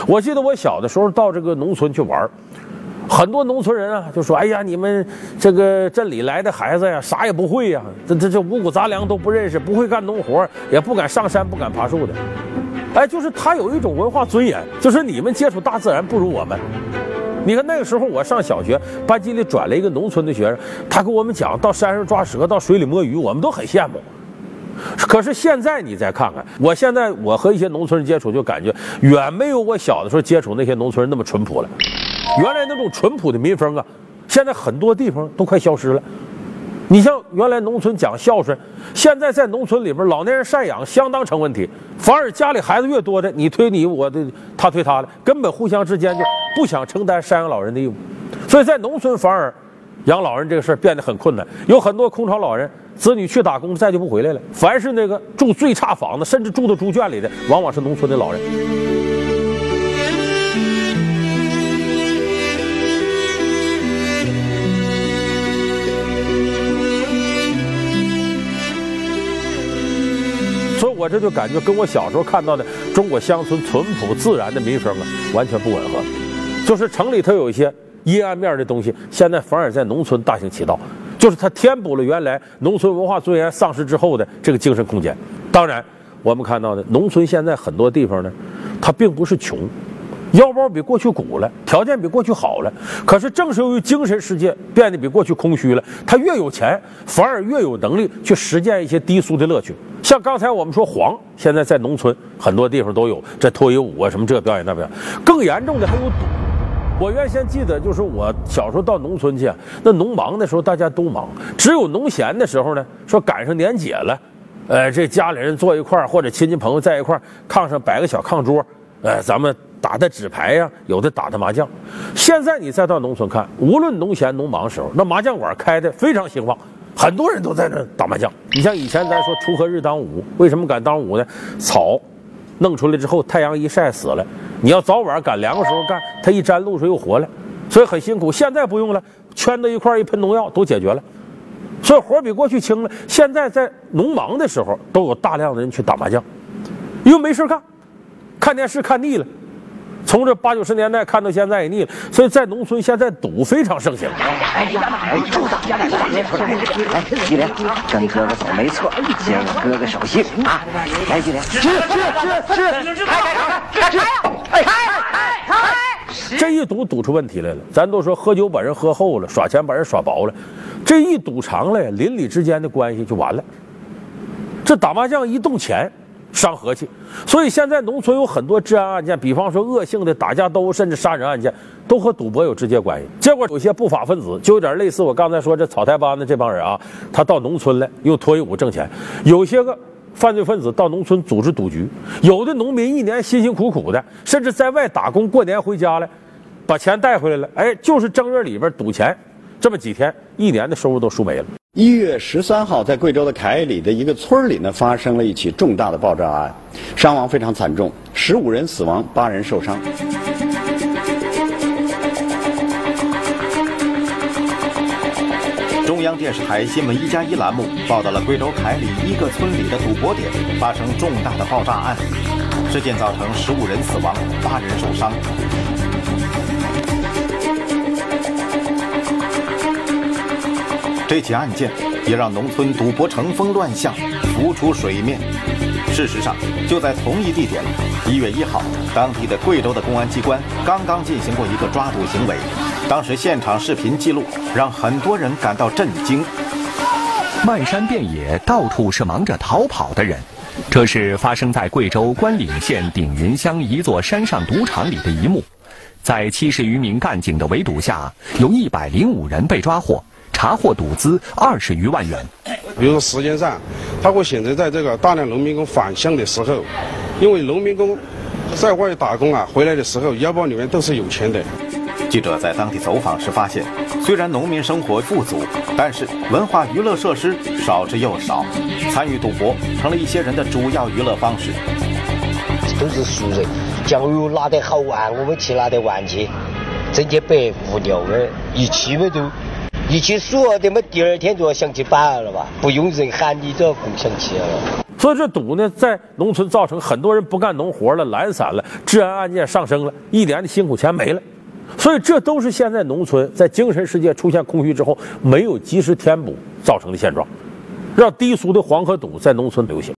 我记得我小的时候到这个农村去玩，很多农村人啊就说：“哎呀，你们这个镇里来的孩子呀，啥也不会呀，这五谷杂粮都不认识，不会干农活，也不敢上山，不敢爬树的。”哎，就是他有一种文化尊严，就是你们接触大自然不如我们。你看那个时候我上小学，班级里转了一个农村的学生，他跟我们讲到山上抓蛇，到水里摸鱼，我们都很羡慕。可是现在你再看看，我和一些农村人接触，就感觉远没有我小的时候接触那些农村人那么淳朴了。原来那种淳朴的民风啊，现在很多地方都快消失了。你像原来农村讲孝顺，现在在农村里边老年人赡养相当成问题，反而家里孩子越多的，你推你我的，他推他的，根本互相之间就不想承担赡养老人的义务。所以在农村反而养老人这个事儿变得很困难，有很多空巢老人，子女去打工再就不回来了。凡是那个住最差房子，甚至住到猪圈里的，往往是农村的老人。所以我这就感觉跟我小时候看到的中国乡村淳朴自然的民风啊，完全不吻合。就是城里头有一些阴暗面的东西，现在反而在农村大行其道，就是它填补了原来农村文化尊严丧失之后的这个精神空间。当然，我们看到的农村现在很多地方呢，它并不是穷，腰包比过去鼓了，条件比过去好了。可是正是由于精神世界变得比过去空虚了，他越有钱，反而越有能力去实践一些低俗的乐趣。像刚才我们说黄，现在在农村很多地方都有这脱衣舞啊，什么这表演那表演。更严重的还有赌。我原先记得，就是我小时候到农村去啊，那农忙的时候大家都忙，只有农闲的时候呢，说赶上年节了，这家里人坐一块儿，或者亲戚朋友在一块儿，炕上摆个小炕桌，咱们打打纸牌呀，有的打打麻将。现在你再到农村看，无论农闲农忙时候，那麻将馆开的非常兴旺，很多人都在那打麻将。你像以前咱说锄禾日当午，为什么敢当午呢？草弄出来之后，太阳一晒死了，你要早晚赶凉的时候干，它一沾露水又活了，所以很辛苦。现在不用了，圈到一块一喷农药都解决了，所以活比过去轻了。现在在农忙的时候，都有大量的人去打麻将，因为没事干，看电视看腻了。从这80、90年代看到现在也腻了，所以在农村现在赌非常盛行。 住手！玉莲，跟哥哥走没错，接我哥哥手心啊！来，玉莲， 开！这一赌出问题来了。咱都说喝酒把人喝厚了，耍钱把人耍薄了，这一赌长了，邻里之间的关系就完了。这打麻将一动钱，伤和气，所以现在农村有很多治安案件，比方说恶性的打架斗殴甚至杀人案件，都和赌博有直接关系。结果有些不法分子就有点类似我刚才说这草台班的这帮人啊，他到农村来用脱衣舞挣钱，有些个犯罪分子到农村组织赌局，有的农民一年辛辛苦苦的，甚至在外打工，过年回家了，把钱带回来了，就是正月里边赌钱，这么几天，一年的收入都输没了。 1月13号，在贵州的凯里的一个村里呢，发生了一起重大的爆炸案，伤亡非常惨重，15人死亡，8人受伤。 中央电视台新闻1+1栏目报道了贵州凯里一个村里的赌博点发生重大的爆炸案，事件造成15人死亡，8人受伤。这起案件也让农村赌博成风乱象浮出水面。事实上，就在同一地点，1月1号，当地的贵州的公安机关刚刚进行过一个抓捕行为，当时现场视频记录让很多人感到震惊。 漫山遍野，到处是忙着逃跑的人。这是发生在贵州关岭县鼎云乡一座山上赌场里的一幕。在70余名干警的围堵下，有105人被抓获。查获赌资20余万元。 比如说时间上，它会选择在这个大量农民工返乡的时候，因为农民工在外打工啊，回来的时候腰包里面都是有钱的。 记者在当地走访时发现，虽然农民生活富足，但是文化娱乐设施少之又少，参与赌博成了一些人的主要娱乐方式。 都是熟人，假如拿得好玩，我们去拿得玩去，整天白无聊的，一去嘛就一起数的么，第二天就要想起办了吧，不用人喊你就要供想起了。 所以这赌呢，在农村造成很多人不干农活了，懒散了，治安案件上升了，一年的辛苦钱没了。所以这都是现在农村在精神世界出现空虚之后没有及时填补造成的现状，让低俗的黄河赌在农村流行。